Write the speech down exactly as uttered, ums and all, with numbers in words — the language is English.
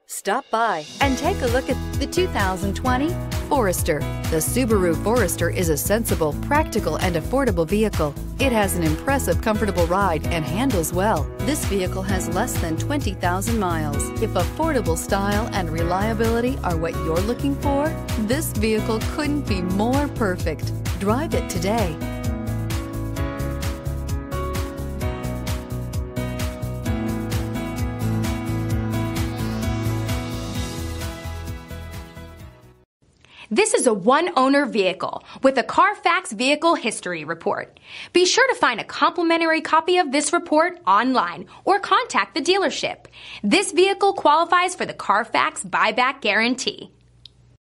Stop by and take a look at the two thousand twenty Forester. The Subaru Forester is a sensible, practical, and affordable vehicle. It has an impressive, comfortable ride and handles well. This vehicle has less than twenty thousand miles. If affordable style and reliability are what you're looking for, this vehicle couldn't be more perfect. Drive it today. This is a one-owner vehicle with a Carfax Vehicle History Report. Be sure to find a complimentary copy of this report online or contact the dealership. This vehicle qualifies for the Carfax Buyback Guarantee.